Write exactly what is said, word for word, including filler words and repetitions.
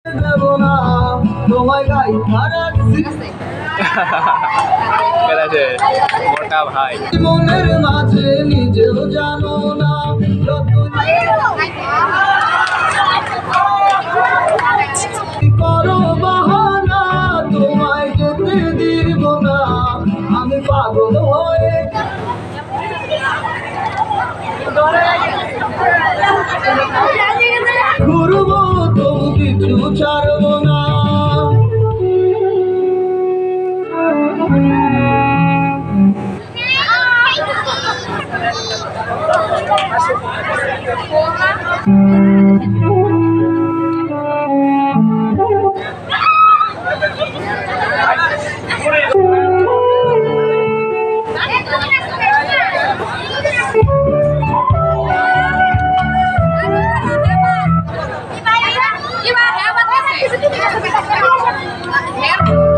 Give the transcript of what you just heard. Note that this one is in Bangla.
মোটা ভাই মনের মাঝে নিজেও জানো না করো বাহানা তোমায় যেতে দিব না আমি পাগল হয়ে ঘুরবো তবু কিছু ছাড়বো না Gimana? Hebat sih.